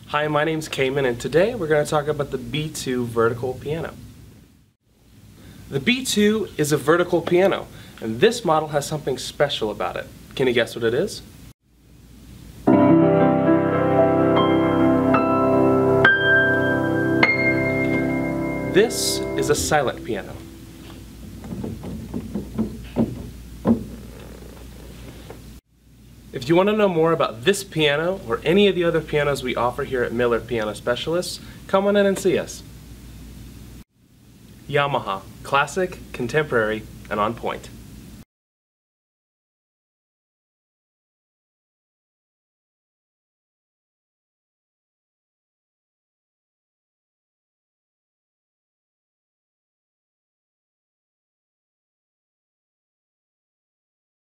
Hi, my name's Khaymen, and today we're going to talk about the B2 vertical piano. The B2 is a vertical piano, and this model has something special about it. Can you guess what it is? This is a silent piano. If you want to know more about this piano or any of the other pianos we offer here at Miller Piano Specialists, come on in and see us. Yamaha, classic, contemporary, and on point.